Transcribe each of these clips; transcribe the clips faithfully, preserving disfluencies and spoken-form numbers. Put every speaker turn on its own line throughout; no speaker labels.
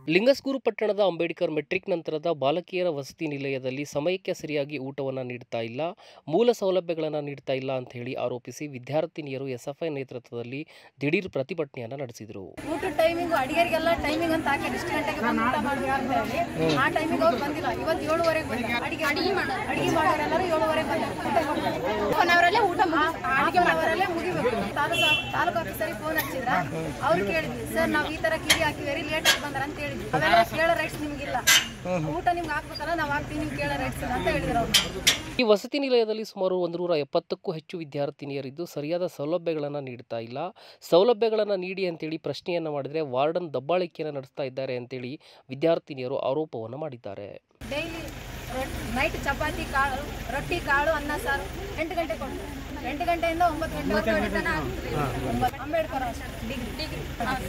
ಲಿಂಗಸ್ಗೂರು ಪಟ್ಟಣದ ಅಂಬೇಡ್ಕರ್ ಮೆಟ್ರಿಕ್ ನಂತರದ ಬಾಲಕಿಯರ ವಸತಿ ನಿಲಯದಲ್ಲಿ ಸಮಯಕ್ಕೆ ಸರಿಯಾಗಿ ಊಟವನ್ನು ನೀಡ್ತಾ ಇಲ್ಲ, ಮೂಲ ಸೌಲಭ್ಯಗಳನ್ನು ನೀಡ್ತಾ ಇಲ್ಲ ಅಂತ ಹೇಳಿ ಆರೋಪಿಸಿ ವಿದ್ಯಾರ್ಥಿನಿಯರು ಎಸ್ಎಫ್ಐ ನೇತೃತ್ವದಲ್ಲಿ ದಿಢೀರ್ ಪ್ರತಿಭಟನೆಯನ್ನು ನಡೆಸಿದರು.
ಊಟದ ಟೈಮಿಂಗ್ ಅಡಿಗೆರಿಗೆಲ್ಲ ಟೈಮಿಂಗ್ ಅಂತ ಹಾಕಿ ಇಷ್ಟು ಗಂಟೆಗೆ ಊಟ ಮಾಡಬೇಕು ಅಂತ ಹೇಳಿ ಆ ಟೈಮಿಗೆ ಅವ್ರು ಬಂದಿಲ್ಲ. ಇವತ್ತು ಏಳುವರೆಗೆ ಬಂದಿಲ್ಲ. ಅಡಿಗೆ ಅಡಿಗೆ ಮಾಡೋರು ಅಡಿಗೆ ಮಾಡೋರೆಲ್ಲರೂ ಏಳುವರೆಗೆ ಬಂದಿಲ್ಲ. ಒನ್ ಅವರಲ್ಲೇ ಊಟ ಅಡಿಗೆ ಮಾಡೋರಲ್ಲೇ ಮುಗಿಬೇಕು. ತಾಲೂಕು ತಾಲೂಕು ಆಫೀಸರಿಗೆ ಫೋನ್ ಹಚ್ಚಿದ್ರ ಅವ್ರು ಕೇಳಿದ್ವಿ, ಸರ್ ನಾವು ಈ ತರ ಕಿರಿ ಹಾಕಿ ವೆರಿ ಲೇಟ್ ಆಗಿ ಬಂದಾರ ಅಂತ ಹೇಳಿದ್ವಿ. ಅವೆಲ್ಲ ಕೇಳೋ ರೈಟ್ಸ್ ನಿಮ್ಗಿಲ್ಲ, ಊಟ ನಿಮ್ಗೆ ಹಾಕ್ಬೇಕಲ್ಲ ನಾವು ಹಾಕ್ತೀವಿ, ನಿಮ್ಗೆ ಕೇಳೋ ರೈಟ್ಸ್ ಅಂತ ಹೇಳಿದ್ರು ಅವರು.
ಈ ವಸತಿ ನಿಲಯದಲ್ಲಿ ಸುಮಾರು ಒಂದು ನೂರ ಎಪ್ಪತ್ತಕ್ಕೂ ಹೆಚ್ಚು ವಿದ್ಯಾರ್ಥಿನಿಯರಿದ್ದು ಸರಿಯಾದ ಸೌಲಭ್ಯಗಳನ್ನು ನೀಡ್ತಾ ಇಲ್ಲ. ಸೌಲಭ್ಯಗಳನ್ನು ನೀಡಿ ಅಂತೇಳಿ ಪ್ರಶ್ನೆಯನ್ನು ಮಾಡಿದರೆ ವಾರ್ಡನ್ ದಬ್ಬಾಳಿಕೆಯನ್ನು ನಡೆಸ್ತಾ ಇದ್ದಾರೆ ಅಂತೇಳಿ ವಿದ್ಯಾರ್ಥಿನಿಯರು ಆರೋಪವನ್ನು ಮಾಡಿದ್ದಾರೆ.
ಡೈಲಿ ನೈಟ್ ಚಪಾತಿ ಕಾಳು, ರೊಟ್ಟಿ ಕಾಳು, ಅನ್ನ ಸಾರು ಎಂಟು ಗಂಟೆ ಕೊಡ್ತಾರೆ. ಎಂಟು ಗಂಟೆಯಿಂದ ಒಂಬತ್ತು ಗಂಟೆ ತನಕ ಅಂಬೇಡ್ಕರ್ ಡಿಗ್ರಿ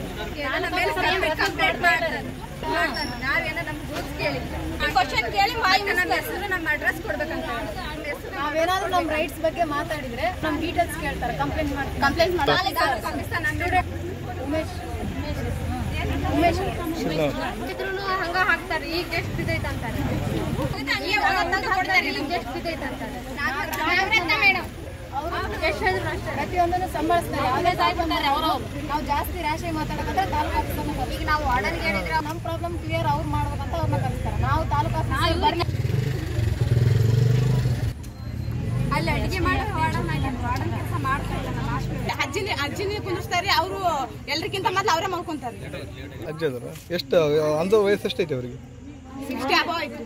ನಾವೇನೋ ನಮ್ಮ ರೂಲ್ಸ್ ಕೇಳಿ ಕ್ವಶನ್ ಕೇಳಿ ನಮ್ಮ ಹೆಸರು ನಮ್ಮ ಅಡ್ರೆಸ್ ಕೊಡ್ಬೇಕಂತ. ನಾವೇನಾದ್ರೂ ನಮ್ಮ ರೈಟ್ಸ್ ಬಗ್ಗೆ ಮಾತಾಡಿದ್ರೆ ನಮ್ಮ ಡೀಟೇಲ್ಸ್ ಕೇಳ್ತಾರೆ, ಕಂಪ್ಲೇಂಟ್ ಮಾಡಿ ಕಂಪ್ಲೇಂಟ್ ಮಾಡಿ ಉಮೇಶ್ ಉಮೇಶ್ ಹಂಗ ಹಾಕ್ತಾರೆ. ಈಗ ಎಷ್ಟು ಬಿದ್ದೈತೆ ಅಂತಾರೆ, ಈಗ ಎಷ್ಟು ಬಿದ್ದೈತೆ ಅಂತಾರೆ. ಪ್ರತಿಯೊಂದನ್ನು ಸಂಭಾಳಿಸ್ತಾರೆ. ನಾವು ಜಾಸ್ತಿ ರಾಶಿ ಮಾತಾಡೋದಂದ್ರೆ ತಾಲೂಕು ಆಫೀಸ್. ಈಗ ನಾವು ವಾರ್ಡನ್ಗೆ ಹೇಳಿದ್ರೆ ನಮ್ಮ ಪ್ರಾಬ್ಲಮ್ ಕ್ಲಿಯರ್ ಅವ್ರು ಮಾಡ್ಬೇಕಂತ ಅವ್ರನ್ನ ಕಳಿಸ್ತಾರೆ. ನಾವು ತಾಲೂಕು ಆಫೀಸ್ ಬರ್ಲಿ ಅಲ್ಲಿ ಅಡಿಗೆ ಮಾಡೋ ವಾರ್ಡನ್ ವಾರ್ಡನ್ ಕೆಲಸ ಮಾಡ್ತಾ ಇಲ್ಲ. ನಮ್ಮ ಹಾಸ್ಟೆಲ್ ಅಜ್ಜಿನಿ ಅಜ್ಜಿನಿ ಕುಂದಿಸ್ತಾರೆ, ಅವರು ಎಲ್ಲರಿಗಿಂತ ಮೊದಲು ಅವರೇ ಮಾಡ್ಕೊಂತಾರೆ.
ಅಜ್ಜಿ ಅದರ ಎಷ್ಟು ಅಂದ ವಯಸ್ಸು ಎಷ್ಟೈತೆ ಅವರಿಗೆ?
ಸಿಕ್ಸ್ಟಿ ಅಬೌವ್ ಐತಿ.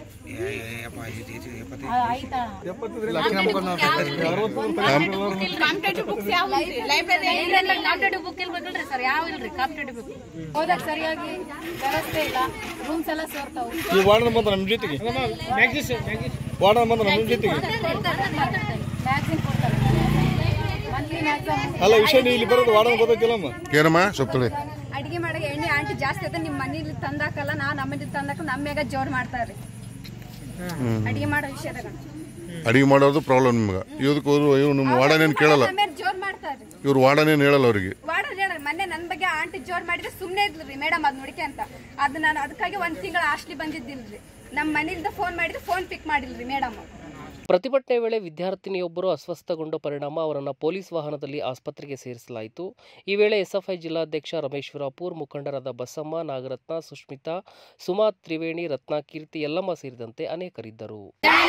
ಹೋದಾಗ ಸರಿಯಾಗಿ ವ್ಯವಸ್ಥೆ ಇಲ್ಲ, ರೂಮ್ಸ್ ಎಲ್ಲ ಸೇರ್ತಾವು.
ಈ ವಾರ್ಡನ್ ಬಂದ ನಮ್ಮ ಜೊತೆಗೆ ವಾರ್ಡನ್ ಬಂದ ನಮ್ಮ ಜೊತೆಗೆ
ಮ್ಯಾಗ್ಝಿನ್ ಕೊಡ್ತಾರೆ. ಮಂತ್ಲಿ ಮ್ಯಾಗ್ಝಿನ್
ಅಲ್ಲ ವಿಷಯ ನೀವು ಇಲ್ಲಿ ಬರೋದು ವಾರ್ಡನ್ ಗೊತ್ತೈತಿಲ್ಲಮ್ಮ.
ಕೇರಮ್ಮ ಸೊಪ್ಪಳೆ
ಅಡಿಗೆ ಮಾಡಕ್ಕೆ ಎಣ್ಣೆ ಆಂಟಿ ಜಾಸ್ತಿ ಅದ, ನಿಮ್ಮ ಮನೇಲಿ ತಂದಾಕಲ್ಲ, ನಾವು ನಮ್ಮಲ್ಲಿ ತಂದಾಕ ನಮ್ಮ್ಯಾಗ ಜೋರ್ ಮಾಡ್ತಾರೆ ಅಡಿಗೆ ಮಾಡೋ ವಿಷಯದಾಗ.
ಅಡಿಗೆ ಮಾಡೋದು ಪ್ರಾಬ್ಲಮ್ ನಿಮ್ಗೆ. ಇದಕ್ಕೆ ಇವ್ರು ನಿಮ್ಮ ವಾರ್ಡನ್ ಏನು ಕೇಳಲ್ಲ,
ಜೋರ್ ಮಾಡ್ತಾರೆ.
ಇವ್ರು ವಾರ್ಡನ್ ಏನು ಹೇಳಲ್ಲ ಅವ್ರಿಗೆ.
ವಾರ್ಡನ್ ಹೇಳ ಮೊನ್ನೆ ನನ್ನ ಬಗ್ಗೆ ಆಂಟಿ ಜೋರ್ ಮಾಡಿದ್ರೆ ಸುಮ್ಮನೆ ಇದ್ರಿ ಮೇಡಮ್ ಅದ್ ನೋಡಿಕೆ ಅಂತ. ಅದು ನಾನು ಅದಕ್ಕಾಗಿ ಒಂದ್ ತಿಂಗಳ ಹಾಸ್ಟ್ಲಿ ಬಂದಿದ್ದಿಲ್ರಿ. ನಮ್ಮ ಮನೆಯಿಂದ ಫೋನ್ ಮಾಡಿದ್ರೆ ಫೋನ್ ಪಿಕ್ ಮಾಡಿಲ್ರಿ ಮೇಡಮ್.
ಪ್ರತಿಭಟನೆ ವೇಳೆ ವಿದ್ಯಾರ್ಥಿನಿಯೊಬ್ಬರು ಅಸ್ವಸ್ಥಗೊಂಡ ಪರಿಣಾಮ ಅವರನ್ನು ಪೊಲೀಸ್ ವಾಹನದಲ್ಲಿ ಆಸ್ಪತ್ರೆಗೆ ಸೇರಿಸಲಾಯಿತು. ಈ ವೇಳೆ ಎಸ್ಎಫ್ಐ ಜಿಲ್ಲಾಧ್ಯಕ್ಷ ರಮೇಶ್ ವೀರಾಪುರ್, ಮುಖಂಡರಾದ ಬಸಮ್ಮ, ನಾಗರತ್ನ, ಸುಷ್ಮಿತಾ, ಸುಮಾ, ತ್ರಿವೇಣಿ, ರತ್ನ, ಕೀರ್ತಿ, ಯಲ್ಲಮ್ಮ ಸೇರಿದಂತೆ ಅನೇಕರಿದ್ದರು.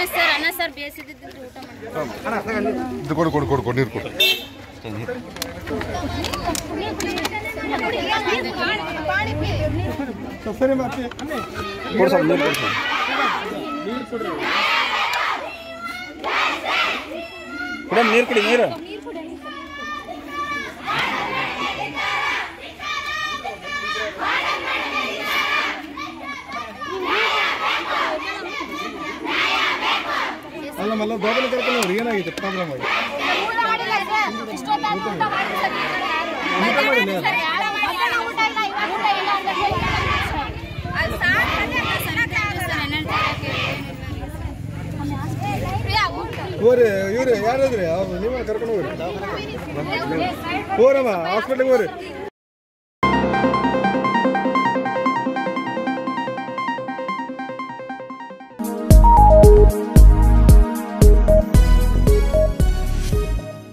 ಕೊಡು ಕೊಡು ಕೊಡು ಕೊಡು ನೀರು ಕೊಡು.
ನೀರು ಕೊಡಿ ನೀರು. ಅಲ್ಲ ಮಲ್ಲ ದೋಬಲ ಕರ್ಕೊಂಡು ಅವ್ರು ಏನಾಗಿದೆ ಪ್ರಾಬ್ಲಮ್ ಆಗಿ ಹೋರಿ ಇವ್ರಿ ಯಾರಾದ್ರಿ ಅವ್ರು ನೀವೇ ಕರ್ಕೊಂಡು ಹೋಗ್ರಿ. ಹೋರಮ್ಮ ಹಾಸ್ಪಿಟ್ಲಿಗೆ ಹೋರಿ.